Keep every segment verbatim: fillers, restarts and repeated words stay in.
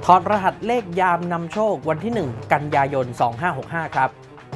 ถอดรหัสเลขยามนำโชควันที่หนึ่งกันยายนสองห้าหกห้าครับ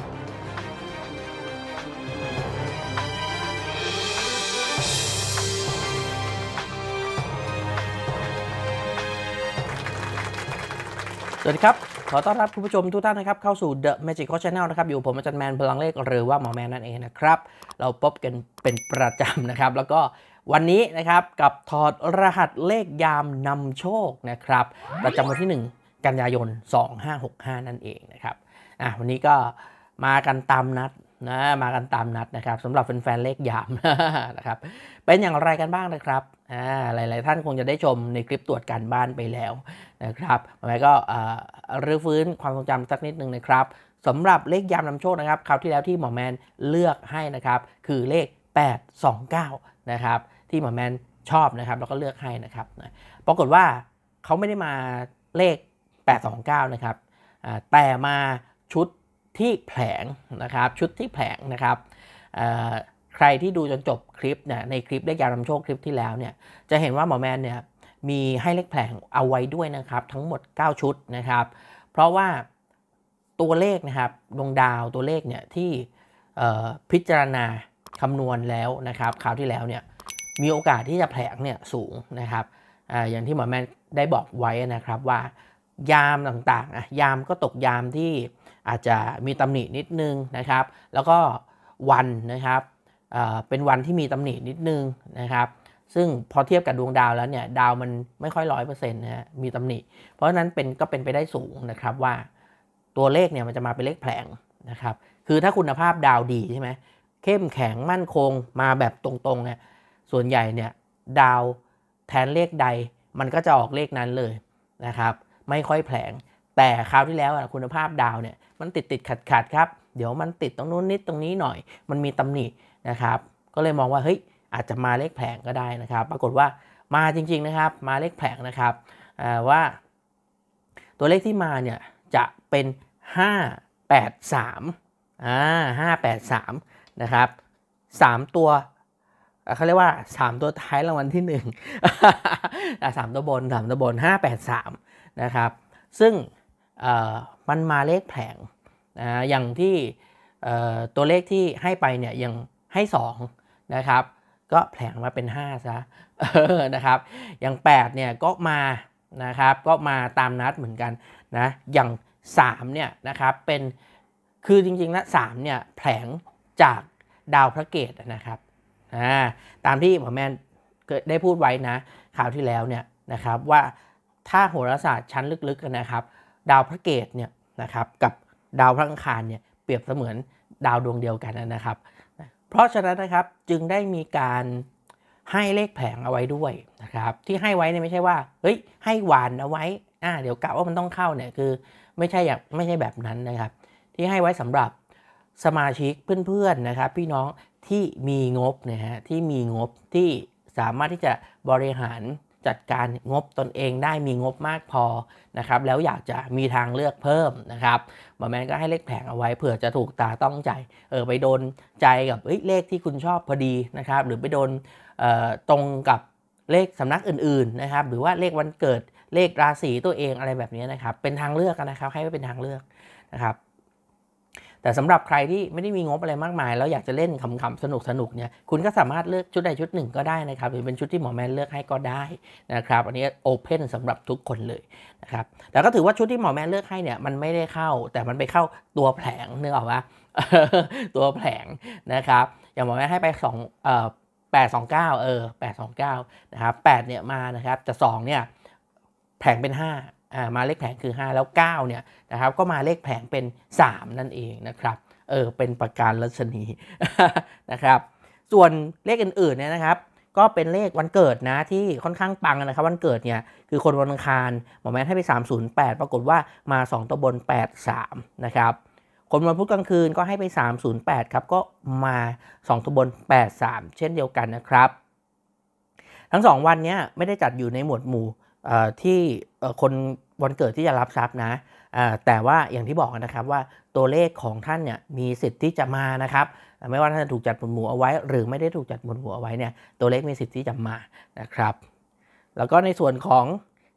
สวัสดีครับขอต้อนรับคุณผู้ชมทุกท่านนะครับเข้าสู่ The Magical Channel นะครับอยู่ผมอาจารย์แมนพลังเลขหรือว่าหมอแมนนั่นเองนะครับเราพบกันเป็นประจำนะครับแล้วก็วันนี้นะครับกับถอดรหัสเลขยามนำโชคนะครับประจำวันที่หนึ่งกันยายนสองห้าหกห้านั่นเองนะครับอ่ะวันนี้ก็มากันตามนัดนะมากันตามนัดนะครับสำหรับแฟนๆเลขยามนะครับเป็นอย่างไรกันบ้างนะครับอ่าหลายๆท่านคงจะได้ชมในคลิปตรวจการบ้านไปแล้วนะครับแล้วก็รื้อฟื้นความทรงจำสักนิดนึงนะครับสำหรับเลขยามนำโชคนะครับคราวที่แล้วที่หมอแมนเลือกให้นะครับคือเลขแปดสองเก้านะครับที่หมอแมนชอบนะครับแล้วก็เลือกให้นะครับปรากฏว่าเขาไม่ได้มาเลขแปดสองเก้านะครับแต่มาชุดที่แผลงนะครับชุดที่แผลงนะครับใครที่ดูจนจบคลิปเนี่ยในคลิปเลขยามนำโชคคลิปที่แล้วเนี่ยจะเห็นว่าหมอแมนเนี่ยมีให้เลขแผลงเอาไว้ด้วยนะครับทั้งหมดเก้าชุดนะครับเพราะว่าตัวเลขนะครับดวงดาวตัวเลขเนี่ยที่พิจารณาคำนวณแล้วนะครับคราวที่แล้วเนี่ยมีโอกาสที่จะแผลงเนี่ยสูงนะครับ อ, อย่างที่หมอแมนได้บอกไว้นะครับว่ายามต่างๆยามก็ตกยามที่อาจจะมีตำหนินิดนึงนะครับแล้วก็วันนะครับเอ่อเป็นวันที่มีตำหนินิดนึงนะครับซึ่งพอเทียบกับดวงดาวแล้วเนี่ยดาวมันไม่ค่อยร้อยเปอร์เซ็นต์นะฮะมีตำหนิเพราะฉะนั้นเป็นก็เป็นไปได้สูงนะครับว่าตัวเลขเนี่ยมันจะมาเป็นเลขแผลงนะครับคือถ้าคุณภาพดาวดีใช่ไหมเข้มแข็งมั่นคงมาแบบตรงๆเนี่ยส่วนใหญ่เนี่ยดาวแทนเลขใดมันก็จะออกเลขนั้นเลยนะครับไม่ค่อยแผลงแต่คราวที่แล้วคุณภาพดาวเนี่ยมันติดติดขัดขัดครับเดี๋ยวมันติดตรงนู้นนิดตรงนี้หน่อยมันมีตำหนินะครับก็เลยมองว่าเฮ้ยอาจจะมาเลขแผลงก็ได้นะครับปรากฏว่ามาจริงๆนะครับมาเลขแผลงนะครับว่าตัวเลขที่มาเนี่ยจะเป็นห้าแปดสามอ่าห้าแปดสามนะครับสามตัวเขาเรียกว่าสามตัวท้ายรางวัลที่หนึ่ง สามตัวบนสามตัวบนห้าแปดสามนะครับซึ่งมันมาเลขแผลงนะอย่างที่ตัวเลขที่ให้ไปเนี่ยยังให้สองนะครับก็แผลงมาเป็นห้าซะนะครับอย่างแปดเนี่ยก็มานะครับก็มาตามนัดเหมือนกันนะอย่างสามเนี่ยนะครับเป็นคือจริงๆแล้วสามเนี่ยแผลงจากดาวพระเกตนะครับตามที่หมอแมนได้พูดไว้นะคราวที่แล้วเนี่ยนะครับว่าถ้าโหราศาสตร์ชั้นลึกๆกันนะครับดาวพระเกตเนี่ยนะครับกับดาวพระอังคารเนี่ยเปรียบเสมือนดาวดวงเดียวกันนะครับเพราะฉะนั้นนะครับจึงได้มีการให้เลขแผงเอาไว้ด้วยนะครับที่ให้ไว้เนี่ยไม่ใช่ว่าเฮ้ยให้หวานเอาไว้อ่าเดี๋ยวกะว่ามันต้องเข้าเนี่ยคือไม่ใช่อย่างไม่ใช่แบบนั้นนะครับที่ให้ไว้สำหรับสมาชิกเพื่อนๆนะครับพี่น้องที่มีงบนะฮะที่มีงบที่สามารถที่จะบริหารจัดการงบตนเองได้มีงบมากพอนะครับแล้วอยากจะมีทางเลือกเพิ่มนะครับหมอแมนก็ให้เลขแผงเอาไว้เผื่อจะถูกตาต้องใจเออไปโดนใจกับเลขที่คุณชอบพอดีนะครับหรือไปโดนตรงกับเลขสำนักอื่นๆนะครับหรือว่าเลขวันเกิดเลขราศีตัวเองอะไรแบบนี้นะครับเป็นทางเลือกนะครับให้เป็นทางเลือกนะครับแต่สำหรับใครที่ไม่ได้มีงบอะไรมากมายแล้วอยากจะเล่นขำๆสนุกๆเนี่ยคุณก็สามารถเลือกชุดใดชุดหนึ่งก็ได้นะครับหรือเป็นชุดที่หมอแมนเลือกให้ก็ได้นะครับอันนี้โอเพนสำหรับทุกคนเลยนะครับแต่ก็ถือว่าชุดที่หมอแมนเลือกให้เนี่ยมันไม่ได้เข้าแต่มันไปเข้าตัวแผลงนึกออกปะ ตัวแผลงนะครับอย่างหมอแมนให้ไปสองเอ่อแปดสองเก้าเออแปดสองเก้านะครับแปดเนี่ยมานะครับแต่สองเนี่ยแผงเป็นห้าอ่ามาเลขแผงคือห้าแล้วเก้าเนี่ยนะครับก็มาเลขแผงเป็นสามนั่นเองนะครับเออเป็นประการลัชนี นะครับส่วนเลขอื่นๆเนี่ยนะครับก็เป็นเลขวันเกิดนะที่ค่อนข้างปังนะครับวันเกิดเนี่ยคือคนวันอังคารหมอแมนให้ไปสามศูนย์แปดปรากฏว่ามาสองตัวบนแปดสามนะครับคนวันพุธกลางคืนก็ให้ไปสามศูนย์แปดครับก็มาสองตัวบนแปดสามเช่นเดียวกันนะครับทั้งสองวันนี้ไม่ได้จัดอยู่ในหมวดหมู่ที่คนวันเกิดที่จะรับทรัพย์นะแต่ว่าอย่างที่บอกนะครับว่าตัวเลขของท่านเนี่ยมีสิทธิ์ที่จะมานะครับไม่ว่าท่านจะถูกจัดหมวดหมู่เอาไว้หรือไม่ได้ถูกจัดหมวดหมู่เอาไว้เนี่ยตัวเลขมีสิทธิ์ที่จะมานะครับแล้วก็ในส่วนของ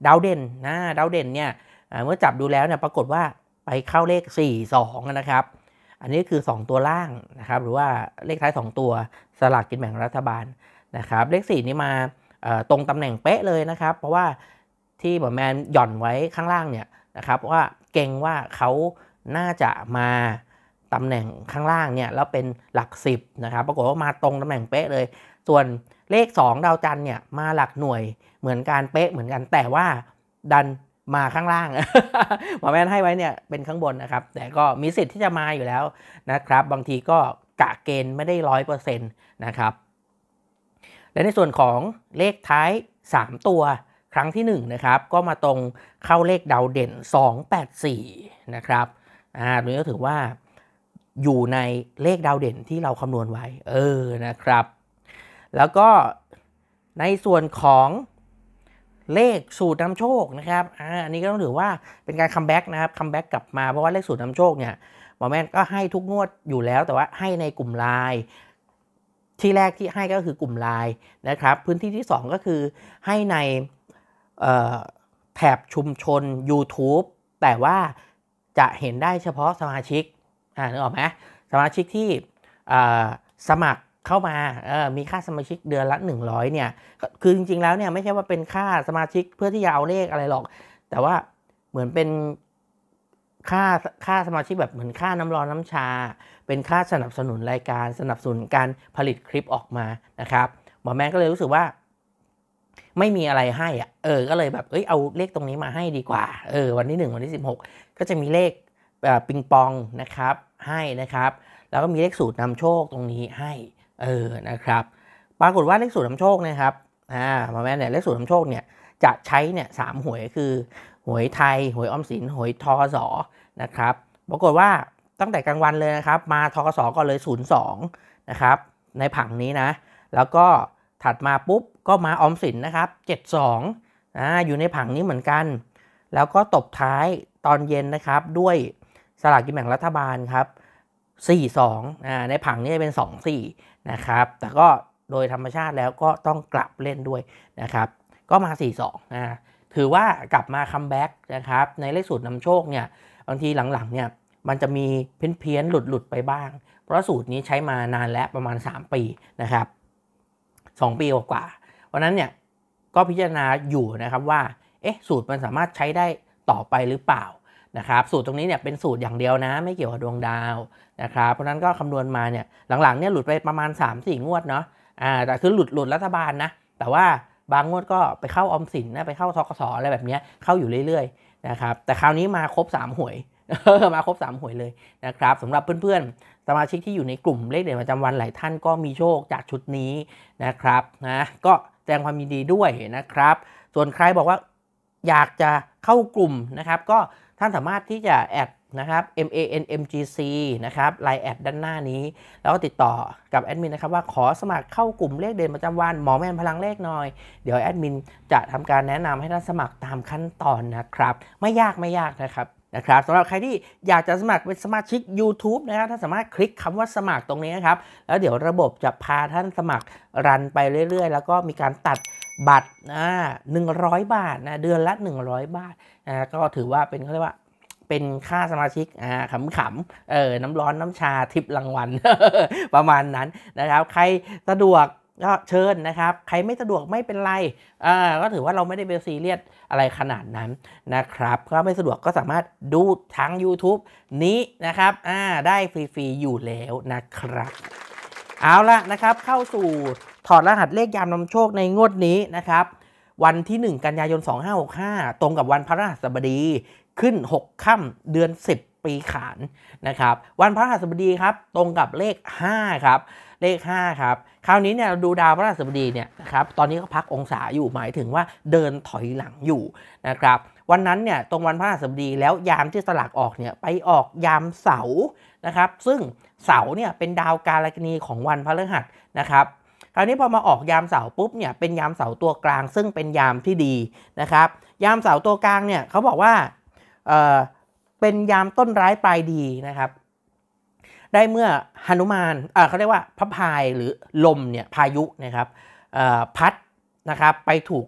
ดาวเด่นนะดาวเด่นเนี่ยเมื่อจับดูแล้วเนี่ยปรากฏว่าไปเข้าเลขสี่ สองนะครับอันนี้คือสองตัวล่างนะครับหรือว่าเลขท้ายสองตัวสลากกินแบ่งรัฐบาลนะครับเลขสี่นี้มาตรงตำแหน่งเป๊ะเลยนะครับเพราะว่าที่หมอแมนหย่อนไว้ข้างล่างเนี่ยนะครับว่าเก่งว่าเขาน่าจะมาตำแหน่งข้างล่างเนี่ยแล้วเป็นหลักสิบนะครับปรากฏว่ามาตรงตำแหน่งเป๊ะเลยส่วนเลขสองดาวจันทร์เนี่ยมาหลักหน่วยเหมือนกันเป๊ะเหมือนกันแต่ว่าดันมาข้างล่าง หมอแมนให้ไว้เนี่ยเป็นข้างบนนะครับแต่ก็มีสิทธิ์ที่จะมาอยู่แล้วนะครับบางทีก็กะเกณฑ์ไม่ได้ร้อยเปอร์เซ็นต์นะครับและในส่วนของเลขท้ายสามตัวครั้งที่หนึ่งนะครับก็มาตรงเข้าเลขดาวเด่นสอง แปด สี่นะครับอ่าตรงนี้ก็ถือว่าอยู่ในเลขดาวเด่นที่เราคำนวณไว้เออนะครับแล้วก็ในส่วนของเลขสูตรนำโชคนะครับอ่าอันนี้ก็ต้องถือว่าเป็นการคัมแบ็กนะครับคัมแบ็กกลับมาเพราะว่าเลขสูตรนำโชคเนี่ยหมอแมนก็ให้ทุกงวดอยู่แล้วแต่ว่าให้ในกลุ่มไลน์ที่แรกที่ให้ก็คือกลุ่มไลน์นะครับพื้นที่ที่สองก็คือให้ในแถบชุมชน YouTube แต่ว่าจะเห็นได้เฉพาะสมาชิกอ่านึกออกไหมสมาชิกที่สมัครเข้ามาเออมีค่าสมาชิกเดือนละหนึ่งร้อยเนี่ยคือจริงๆแล้วเนี่ยไม่ใช่ว่าเป็นค่าสมาชิกเพื่อที่จะเอาเลขอะไรหรอกแต่ว่าเหมือนเป็นค่าค่าสมาชิกแบบเหมือนค่าน้ำร้อนน้ำชาเป็นค่าสนับสนุนรายการสนับสนุนการผลิตคลิปออกมานะครับหมอแมนก็เลยรู้สึกว่าไม่มีอะไรให้อ่ะเออก็เลยแบบเอ้ยเอาเลขตรงนี้มาให้ดีกว่าเออวันที่หนึ่งวันที่สิบหกก็จะมีเลขปิงปองนะครับให้นะครับแล้วก็มีเลขสูตรนำโชคตรงนี้ให้เออนะครับปรากฏว่าเลขสูตรนำโชคนะครับอ่าหมอแมนเนี่ยเลขสูตรนำโชคเนี่ยจะใช้เนี่ยสามหวยคือหวยไทยหวยออมสินหวยทกสนะครับปรากฏว่าตั้งแต่กลางวันเลยนะครับมาทกสก่อนเลยศูนย์สองนะครับในผังนี้นะแล้วก็ถัดมาปุ๊บก็มาออมสินนะครับเจ็ดสองอ่าอยู่ในผังนี้เหมือนกันแล้วก็ตบท้ายตอนเย็นนะครับด้วยสลากกินแบ่งรัฐบาลครับสี่สองอ่าในผังนี้เป็นสองสี่นะครับแต่ก็โดยธรรมชาติแล้วก็ต้องกลับเล่นด้วยนะครับก็มาสี่สองนะถือว่ากลับมาคัมแบ็กนะครับในเลขสูตรนำโชคเนี่ยบางทีหลังๆเนี่ยมันจะมีเพี้ยนๆหลุดๆไปบ้างเพราะสูตรนี้ใช้มานานแล้วประมาณสามปีนะครับสองปีกว่าวันนั้นเนี่ยก็พิจารณาอยู่นะครับว่าเอ๊ะสูตรมันสามารถใช้ได้ต่อไปหรือเปล่านะครับสูตรตรงนี้เนี่ยเป็นสูตรอย่างเดียวนะไม่เกี่ยวกับดวงดาวนะครับเพราะนั้นก็คำนวณมาเนี่ยหลังๆเนี่ยหลุดไปประมาณ สามสี่ งวดเนาะอ่าแต่คือหลุดหลุดรัฐบาลนะแต่ว่าบางงวดก็ไปเข้าออมสินนะไปเข้าทกสอะไรแบบนี้เข้าอยู่เรื่อยๆนะครับแต่คราวนี้มาครบสามหวย มาครบสามหวยเลยนะครับสำหรับเพื่อนๆสมาชิกที่อยู่ในกลุ่มเลขเด่นประจำวันหลายท่านก็มีโชคจากชุดนี้นะครับนะก็แสดงความยินดีด้วยนะครับส่วนใครบอกว่าอยากจะเข้ากลุ่มนะครับก็ท่านสามารถที่จะแอดนะครับ เอ็ม เอ เอ็น เอ็ม จี ซี นะครับไลน์แอดด้านหน้านี้แล้วก็ติดต่อกับแอดมินนะครับว่าขอสมัครเข้ากลุ่มเลขเด่นประจำวันหมอแมนพลังเลขหน่อยเดี๋ยวแอดมินจะทำการแนะนำให้ท่านสมัครตามขั้นตอนนะครับไม่ยากไม่ยากนะครับนะครับสำหรับใครที่อยากจะสมัครเป็นสมาชิก YouTube นะครับท่านสามารถคลิกคำว่าสมัครตรงนี้นะครับแล้วเดี๋ยวระบบจะพาท่านสมัครรันไปเรื่อยๆแล้วก็มีการตัดบัตรอ่าหนึ่งร้อยบาทนะเดือนละหนึ่งร้อยบาทนะก็ถือว่าเป็นเขาเรียกว่าเป็นค่าสมาชิกอ่าขำๆเออน้ำร้อนน้ำชาทิปรางวัล ประมาณนั้นนะครับใครสะดวกก็เชิญนะครับใครไม่สะดวกไม่เป็นไรอ่าก็ถือว่าเราไม่ได้เป็นซีเรียสอะไรขนาดนั้นนะครับก็ไม่สะดวกก็สามารถดูทาง YouTube นี้นะครับอ่าได้ฟรีๆอยู่แล้วนะครับเอาละนะครับเข้าสู่ถอดรหัสเลขยามนำโชคในงวดนี้นะครับวันที่หนึ่งกันยายนสองพันห้าร้อยหกสิบห้าตรงกับวันพฤหัสบดีขึ้นหกค่ำเดือนสิบปีขานนะครับวันพฤหัสบดีครับตรงกับเลขห้าครับเลขห้าครับคราวนี้เนี่ยเราดูดาวพฤหัสบดีเนี่ยนะครับตอนนี้ก็พักองศาอยู่หมายถึงว่าเดินถอยหลังอยู่นะครับวันนั้นเนี่ยตรงวันพฤหัสบดีแล้วยามที่สลากออกเนี่ยไปออกยามเสาร์นะครับซึ่งเสาร์เนี่ยเป็นดาวกาลกิณีของวันพฤหัสนะครับคราวนี้พอมาออกยามเสาร์ปุ๊บเนี่ยเป็นยามเสาร์ตัวกลางซึ่งเป็นยามที่ดีนะครับยามเสาร์ตัวกลางเนี่ยเขาบอกว่าเอ่อเป็นยามต้นร้ายปลายดีนะครับได้เมื่อหนุมานเอ่อเขาเรียกว่าพระพายหรือลมเนี่ยพายุนะครับเอ่อพัดนะครับไปถูก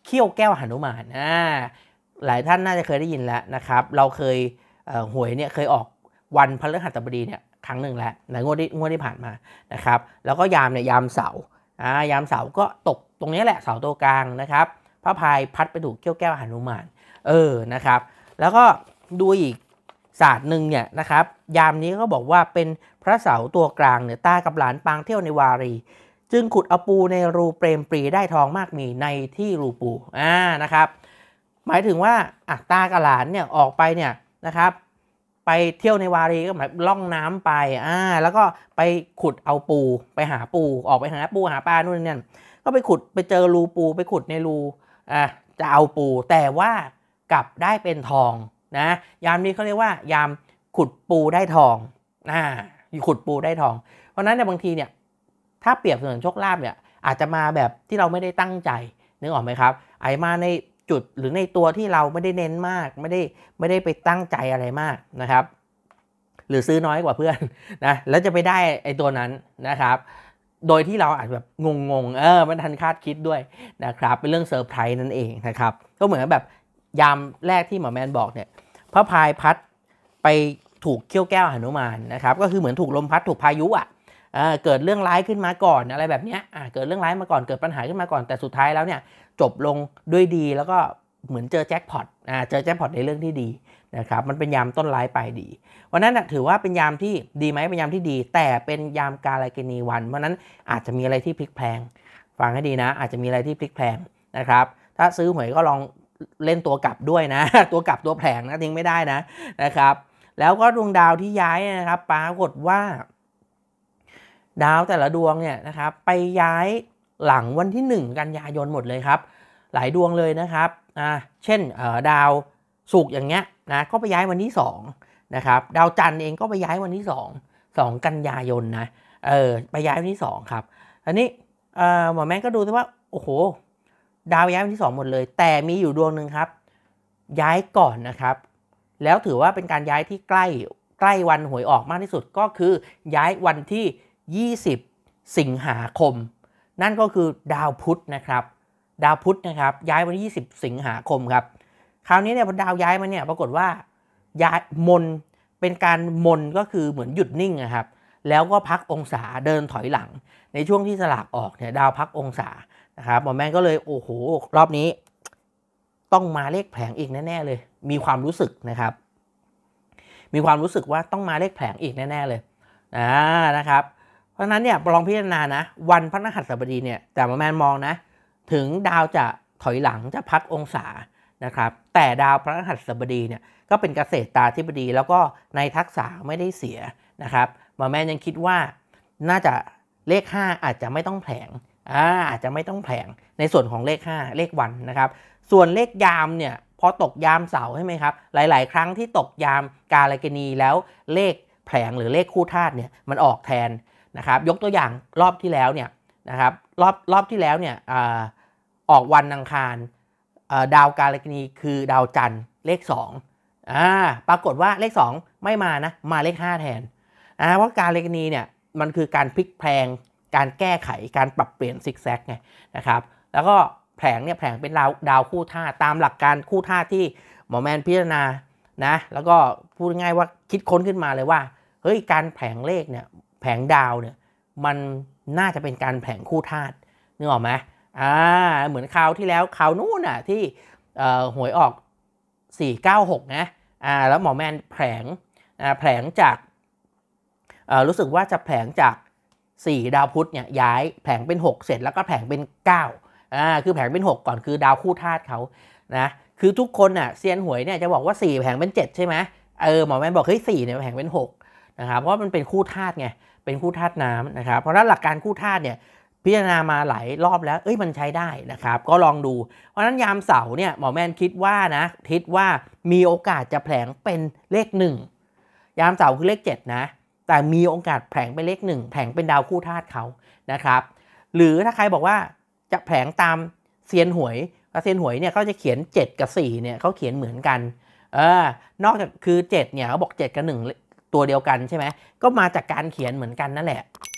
เขี้ยวแก้วหนุมานอ่าหลายท่านน่าจะเคยได้ยินแล้วนะครับเราเคยหวยเนี่ยเคยออกวันพฤหัสบดีเนี่ยครั้งหนึ่งแล้วในงวดที่งวดที่ผ่านมานะครับแล้วก็ยามเนี่ยยามเสาร์อ่ายามเสาร์ก็ตกตรงนี้แหละเสาตัวกลางนะครับพระพายพัดไปถูกเขี้ยวแก้วหนุมานเออนะครับแล้วก็ดูอีกศาสตร์หนึ่งเนี่ยนะครับยามนี้ก็บอกว่าเป็นพระเสาตัวกลางเนี่ยตากับหลานปางเที่ยวในวารีจึงขุดเอาปูในรูเปรมปรีได้ทองมากมีในที่รูปูอ่านะครับหมายถึงว่าอ่ะตากับหลานเนี่ยออกไปเนี่ยนะครับไปเที่ยวในวารีก็หมายล่องน้ำไปอ่าแล้วก็ไปขุดเอาปูไปหาปูออกไปหาปูหาปลานู่นนี่ก็ไปขุดไปเจอรูปูไปขุดในรูอ่ะจะเอาปูแต่ว่ากลับได้เป็นทองนะยามนี้เขาเรียกว่ายามขุดปูได้ทองอ่าขุดปูได้ทองเพราะนั้นเนี่ยบางทีเนี่ยถ้าเปรียบเสมือนโชคลาภเนี่ยอาจจะมาแบบที่เราไม่ได้ตั้งใจนึกออกไหมครับไอ้มาในจุดหรือในตัวที่เราไม่ได้เน้นมากไม่ได้ไม่ได้ไปตั้งใจอะไรมากนะครับหรือซื้อน้อยกว่าเพื่อนนะแล้วจะไปได้ไอ้ตัวนั้นนะครับโดยที่เราอาจแบบงงๆเออไม่ทันคาดคิดด้วยนะครับเป็นเรื่องเซอร์ไพรส์นั่นเองนะครับก็เหมือนแบบยามแรกที่หมอแมนบอกเนี่ยพระพายพัดไปถูกเขี้ยวแก้วหนุมานนะครับก็คือเหมือนถูกลมพัดถูกพายุอ่ะเกิดเรื่องร้ายขึ้นมาก่อนอะไรแบบนี้เกิดเรื่องร้ายมาก่อนเกิดปัญหาขึ้นมาก่อนแต่สุดท้ายแล้วเนี่ยจบลงด้วยดีแล้วก็เหมือนเจอแจ็คพอตเจอแจ็คพอตในเรื่องที่ดีนะครับมันเป็นยามต้นร้ายปลายดีวันนั้นถือว่าเป็นยามที่ดีไหมเป็นยามที่ดีแต่เป็นยามกาลกิณีวันเพราะนั้นอาจจะมีอะไรที่พลิกแพลงฟังให้ดีนะอาจจะมีอะไรที่พลิกแพลงนะครับถ้าซื้อหวยก็ลองเล่นตัวกลับด้วยนะตัวกลับตัวแผลงนะทิ้งไม่ได้นะนะครับแล้วก็ดวงดาวที่ย้ายนะครับปรากฏว่าดาวแต่ละดวงเนี่ยนะครับไปย้ายหลังวันที่หนึ่งกันยายนหมดเลยครับหลายดวงเลยนะครับอ่าเช่นดาวศุกร์อย่างเงี้ยนะก็ไปย้ายวันที่สองนะครับดาวจันทร์เองก็ไปย้ายวันที่สอง สองกันยายนนะเออไปย้ายวันที่สองครับอันนี้เอ่อหมอแม่ก็ดูซิว่าโอ้โหดาวย้ายวันที่สองหมดเลยแต่มีอยู่ดวงหนึ่งครับย้ายก่อนนะครับแล้วถือว่าเป็นการย้ายที่ใกล้ใกล้วันหวยออกมากที่สุดก็คือย้ายวันที่ยี่สิบสิงหาคมนั่นก็คือดาวพุธนะครับดาวพุธนะครับย้ายวันที่ยี่สิบสิงหาคมครับคราวนี้เนี่ยพอดาวย้ายมาเนี่ยปรากฏว่าย้ายมนเป็นการมนก็คือเหมือนหยุดนิ่งนะครับแล้วก็พักองศาเดินถอยหลังในช่วงที่สลากออกเนี่ยดาวพักองศานะครับหมอแม่ก็เลยโอ้โหรอบนี้ต้องมาเลขแผลงอีกแน่ๆเลยมีความรู้สึกนะครับมีความรู้สึกว่าต้องมาเลขแผลงอีกแน่ๆเลยอ่านะครับเพราะฉะนั้นเนี่ยลองพิจารณานะวันพฤหัสบดีเนี่ยแต่หมอแมนมองนะถึงดาวจะถอยหลังจะพักองศานะครับแต่ดาวพฤหัสบดีเนี่ยก็เป็นเกษตรตาธิบดีแล้วก็ในทักษะไม่ได้เสียนะครับหมอแมนยังคิดว่าน่าจะเลขห้าอาจจะไม่ต้องแผลงอ่าอาจจะไม่ต้องแผลงในส่วนของเลขห้าเลขวันนะครับส่วนเลขยามเนี่ยพอตกยามเสาร์ใช่ไหมครับหลายๆครั้งที่ตกยามกาลกิณีแล้วเลขแผลงหรือเลขคู่ธาตุเนี่ยมันออกแทนนะครับยกตัวอย่างรอบที่แล้วเนี่ยนะครับรอบรอบที่แล้วเนี่ยอ, ออกวันอังคารดาวกาลกิณีคือดาวจันทร์เลขสองอ่าปรากฏว่าเลขสองไม่มานะมาเลขห้าแทนอ่าเพราะกาลกิณีเนี่ยมันคือการพลิกแพลงการแก้ไขการปรับเปลี่ยนซิกแซกไงนะครับแล้วก็แผลงเนี่ยแผลงเป็นดาวดาวคู่ธาตุตามหลักการคู่ธาตุที่หมอแมนพิจารณานะแล้วก็พูดง่ายว่าคิดค้นขึ้นมาเลยว่าเฮ้ยการแผลงเลขเนี่ยแผงดาวเนี่ยมันน่าจะเป็นการแผงคู่ธาตุนึกออกไหมอ่าเหมือนคราวที่แล้วคราวนู้นน่ะที่หวยออกสี่เก้าหกนะอ่าแล้วหมอแมนแผงอ่าแผงจากรู้สึกว่าจะแผงจากสี่ดาวพุธเนี่ยย้ายแผงเป็นหกเสร็จแล้วก็แผงเป็นเก้าอ่าคือแผงเป็นหกก่อนคือดาวคู่ธาตุเขานะคือทุกคนน่ะเซียนหวยเนี่ยจะบอกว่าสี่แผงเป็นเจ็ดใช่ไหมเออหมอแมนบอกเฮ้ยสี่เนี่ยแผงเป็นหกนะครับเพราะมันเป็นคู่ธาตุไงเป็นคู่ธาตุน้ำนะครับเพราะฉะนั้นหลักการคู่ธาตุเนี่ยพิจารณามาหลายรอบแล้วเอ้ยมันใช้ได้นะครับก็ลองดูเพราะฉะนั้นยามเสาร์เนี่ยหมอแมนคิดว่านะคิดว่ามีโอกาสจะแผลงเป็นเลขหนึ่งยามเสาร์คือเลขเจ็ดนะแต่มีโอกาสแผลงเป็นเลขหนึ่งแผลงเป็นดาวคู่ธาตุเขานะครับหรือถ้าใครบอกว่าจะแผลงตามเซียนหวยเซียนหวยเนี่ยเขาจะเขียนเจ็ดกับสี่เนี่ยเขาเขียนเหมือนกันเออนอกจากคือเจ็ดเนี่ยเขาบอกเจ็ดกับหนึ่งตัวเดียวกันใช่ไหมก็มาจากการเขียนเหมือนกันนั่นแหละ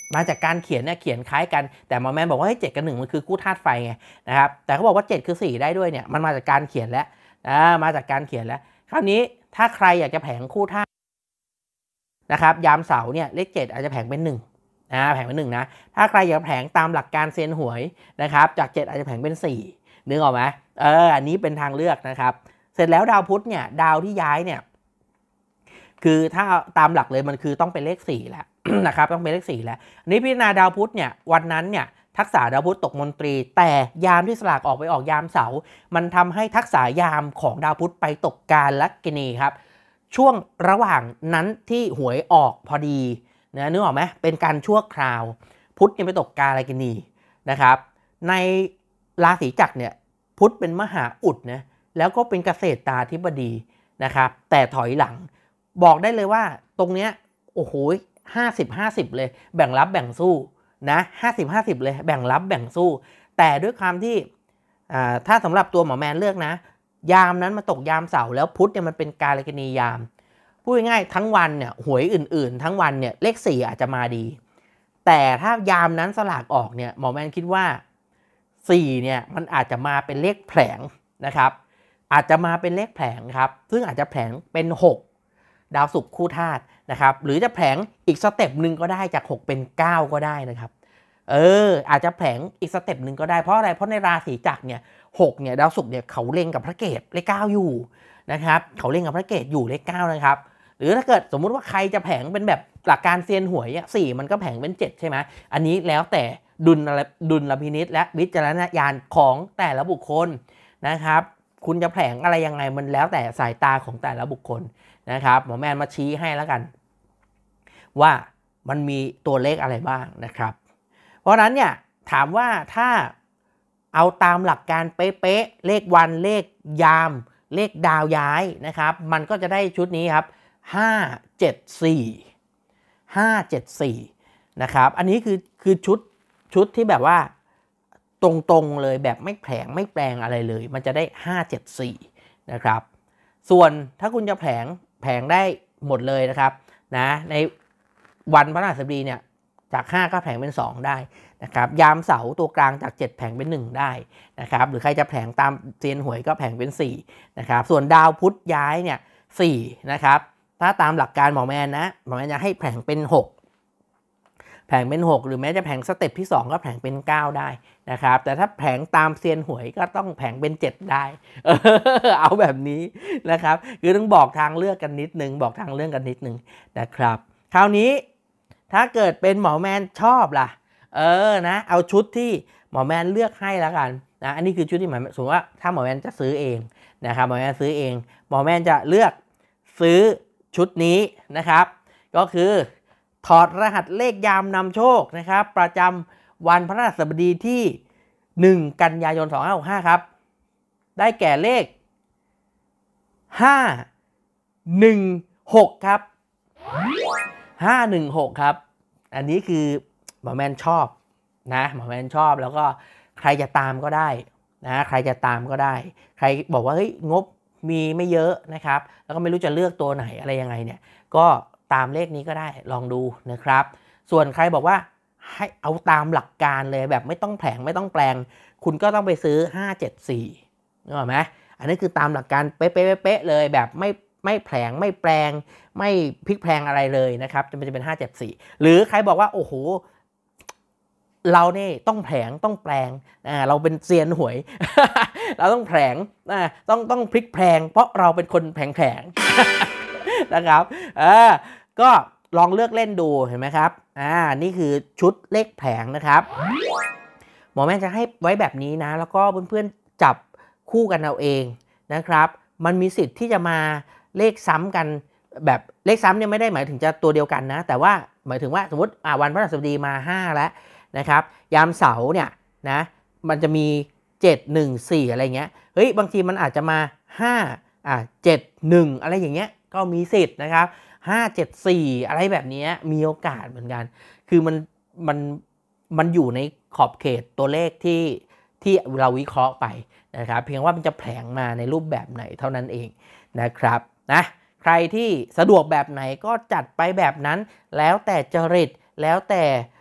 มาจากการเขียนเนี่ยเขียนคล้ายกันแต่หมอแมนบอกว่าให้เจ็ดกับหนึ่งมันคือคู่ธาตุไฟไงนะครับแต่เขาบอกว่าเจ็ดคือสี่ได้ด้วยเนี่ยมันมาจากการเขียนแล้วอ่ามาจากการเขียนแล้วคราวนี้ถ้าใครอยากจะแผงคู่ธาตุนะครับยามเสาเนี่ยเลขเจ็ดอาจจะแผงเป็นหนึ่งนะแผงเป็นหนึ่งนะถ้าใครอยากแผงตามหลักการเซียนหวยนะครับจากเจ็ดอาจจะแผงเป็นสี่นึกออกไหมเอออันนี้เป็นทางเลือกนะครับเสร็จแล้วดาวพุธเนี่ยดาวที่ย้ายเนี่ยคือถ้าตามหลักเลยมันคือต้องเป็นเลขสี่แหละ นะครับต้องเป็นเลขสี่แล้วนี้พิจารณาดาวพุธเนี่ยวันนั้นเนี่ยทักษะดาวพุธตกมนตรีแต่ยามที่สลากออกไปออกยามเสาร์มันทำให้ทักษะยามของดาวพุธไปตกกาลกิณีครับช่วงระหว่างนั้นที่หวยออกพอดีนะนึกออกไหมเป็นการชั่วคราวพุธยังไปตกกาลกิณีนะครับในราศีจักรเนี่ยพุธเป็นมหาอุดนะแล้วก็เป็นเกษตราธิบดีนะครับแต่ถอยหลังบอกได้เลยว่าตรงเนี้ยโอ้โหห้าสิบ ห้าสิบเลยแบ่งรับแบ่งสู้นะห้าสิบ ห้าสิบเลยแบ่งรับแบ่งสู้แต่ด้วยความที่ถ้าสำหรับตัวหมอแมนเลือกนะยามนั้นมาตกยามเสาร์แล้วพุธเนี่ยมันเป็นกาลกิณียามพูดง่ายๆทั้งวันเนี่ยหวยอื่นๆทั้งวันเนี่ยเลขสี่อาจจะมาดีแต่ถ้ายามนั้นสลากออกเนี่ยหมอแมนคิดว่าสี่เนี่ยมันอาจจะมาเป็นเลขแผลงนะครับอาจจะมาเป็นเลขแผลงครับซึ่งอาจจะแผลงเป็นหกดาวศุกร์คู่ธาตุนะครับหรือจะแผลงอีกสเต็ปหนึ่งก็ได้จากหกเป็นเก้าก็ได้นะครับเอออาจจะแผลงอีกสเต็ปหนึ่งก็ได้เพราะอะไรเพราะในราศีจักรเนี่ยหกเนี่ยดาวศุกร์เนี่ยเขาเล็งกับพระเกศเลขเก้าอยู่นะครับเขาเล็งกับพระเกศอยู่เลขเก้านะครับหรือถ้าเกิดสมมุติว่าใครจะแผลงเป็นแบบหลักการเซียนหวยอ่ะสี่มันก็แผลงเป็นเจ็ดใช่ไหมอันนี้แล้วแต่ดุลดุลพินิจและวิจารณญาณของแต่ละบุคคลนะครับคุณจะแผลงอะไรยังไงมันแล้วแต่สายตาของแต่ละบุคคลนะครับหมอแมนมาชี้ให้แล้วกันว่ามันมีตัวเลขอะไรบ้างนะครับเพราะฉะนั้นเนี่ยถามว่าถ้าเอาตามหลักการเป๊ะๆเลขวันเลขยามเลขดาวย้ายนะครับมันก็จะได้ชุดนี้ครับห้า เจ็ด สี่ ห้า เจ็ด สี่นะครับอันนี้คือคือชุดชุดที่แบบว่าตรงๆเลยแบบไม่แผลงไม่แปลงอะไรเลยมันจะได้ห้า เจ็ด สี่นะครับส่วนถ้าคุณจะแผลงแผลงได้หมดเลยนะครับนะในวันพฤหัสบดีเนี่ยจากห้าก็แผลงเป็นสองได้นะครับยามเสาร์ตัวกลางจากเจ็ดแผลงเป็นหนึ่งได้นะครับหรือใครจะแผลงตามเซียนหวยก็แผลงเป็นสี่นะครับส่วนดาวพุธย้ายเนี่ยสี่นะครับถ้าตามหลักการหมอแมนนะหมอแมนจะให้แผลงเป็นหกแผงเป็นหกหรือแม้จะแผงสเต็ปที่สองก็แผงเป็นเก้าได้นะครับแต่ถ้าแผงตามเซียนหวยก็ต้องแผงเป็นเจ็ดได้ เอาแบบนี้นะครับคือต้องบอกทางเลือกกันนิดนึงบอกทางเลือกกันนิดนึงนะครับคราวนี้ถ้าเกิดเป็นหมอแมนชอบล่ะเออนะเอาชุดที่หมอแมนเลือกให้แล้วกันนะอันนี้คือชุดที่หมอสมมติว่าถ้าหมอแมนจะซื้อเองนะครับหมอแมนซื้อเองหมอแมนจะเลือกซื้อชุดนี้นะครับก็คือถอดรหัสเลขยามนำโชคนะครับประจำวันพฤหัสบดีที่หนึ่งกันยายนสองพันห้าร้อยหกสิบห้าครับได้แก่เลขห้า หนึ่ง หกครับห้า หนึ่ง หกครับอันนี้คือหมอแมนชอบนะหมอแมนชอบแล้วก็ใครจะตามก็ได้นะใครจะตามก็ได้ใครบอกว่าเฮ้ยงบมีไม่เยอะนะครับแล้วก็ไม่รู้จะเลือกตัวไหนอะไรยังไงเนี่ยก็ตามเลขนี้ก็ได้ลองดูนะครับส่วนใครบอกว่าให้เอาตามหลักการเลยแบบไม่ต้องแผลงไม่ต้องแปลงคุณก็ต้องไปซื้อห้า เจ็ด สี่นึกออกไหมอันนี้คือตามหลักการเป๊ะๆเลยแบบไม่ไม่แผลงไม่แปลงไม่พลิกแพลงอะไรเลยนะครับจะเป็นห้า เจ็ด สี่หรือใครบอกว่าโอ้โหเราเนี่ยต้องแผลงต้องแปลงอ่าเราเป็นเซียนหวย เราต้องแผลงอ่าต้องต้องพลิกแพลงเพราะเราเป็นคนแผลงแผลง นะครับเออก็ลองเลือกเล่นดูเห็นไหมครับอ่านี่คือชุดเลขแผงนะครับหมอแม่จะให้ไว้แบบนี้นะแล้วก็เพื่อนๆจับคู่กันเอาเองนะครับมันมีสิทธิ์ที่จะมาเลขซ้ำกันแบบเลขซ้ำเนี่ยไม่ได้หมายถึงจะตัวเดียวกันนะแต่ว่าหมายถึงว่าสมมติอ่าวันพฤหัสบดีมาห้าแล้วนะครับยามเสาร์เนี่ยนะมันจะมีเจ็ด หนึ่ง สี่อะไรเงี้ยเฮ้ยบางทีมันอาจจะมาห้าอ่าเจ็ด หนึ่งอะไรอย่างเงี้ยก็มีสิทธิ์นะครับห้า เจ็ด สี่อะไรแบบนี้มีโอกาสเหมือนกันคือมันมันมันอยู่ในขอบเขตตัวเลขที่ที่เราวิเคราะห์ไปนะครับเพียงว่ามันจะแผลงมาในรูปแบบไหนเท่านั้นเองนะครับนะใครที่สะดวกแบบไหนก็จัดไปแบบนั้นแล้วแต่จริตแล้วแต่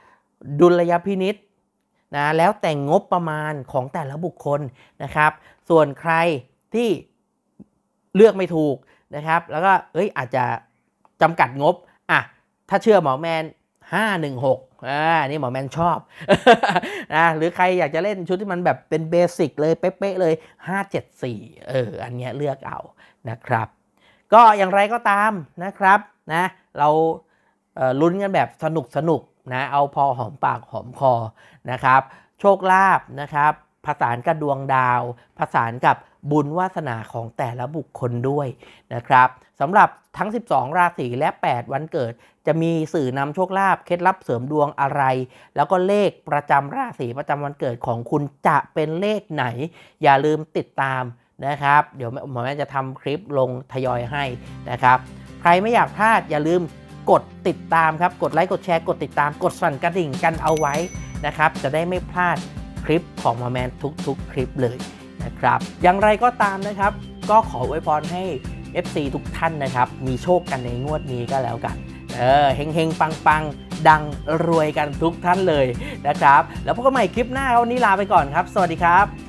ดุลยพินิจนะแล้วแต่งบประมาณของแต่ละบุคคลนะครับส่วนใครที่เลือกไม่ถูกนะครับแล้วก็เอ้ยอาจจะจำกัดงบอ่ะถ้าเชื่อหมอแมนห้าหนึ่งหกอ่านี่หมอแมนชอบ นะหรือใครอยากจะเล่นชุดที่มันแบบเป็นเบสิกเลยเป๊ะๆเลยห้าเจ็ดสี่เอออันเนี้ยเลือกเอานะครับก็อย่างไรก็ตามนะครับนะเราเอ่อลุ้นกันแบบสนุกสนุกนะเอาพอหอมปากหอมคอนะครับโชคลาภนะครับผสานกับดวงดาวผสานกับบุญวาสนาของแต่ละบุคคลด้วยนะครับสำหรับทั้งสิบสองราศีและแปดวันเกิดจะมีสื่อนำโชคลาภเคล็ดลับเสริมดวงอะไรแล้วก็เลขประจำราศีประจำวันเกิดของคุณจะเป็นเลขไหนอย่าลืมติดตามนะครับเดี๋ยวหมอแม่จะทำคลิปลงทยอยให้นะครับใครไม่อยากพลาดอย่าลืมกดติดตามครับกดไลค์กดแชร์กดติดตามกดสั่นกระดิ่งกันเอาไว้นะครับจะได้ไม่พลาดคลิปของหมอแมนทุกๆคลิปเลยนะครับอย่างไรก็ตามนะครับก็ขออวยพรให้ เอฟ ซี ทุกท่านนะครับมีโชคกันในงวดนี้ก็แล้วกันเออเฮงเฮงปังปังดังรวยกันทุกท่านเลยนะครับแล้วพบกันใหม่คลิปหน้าวันนี้ลาไปก่อนครับสวัสดีครับ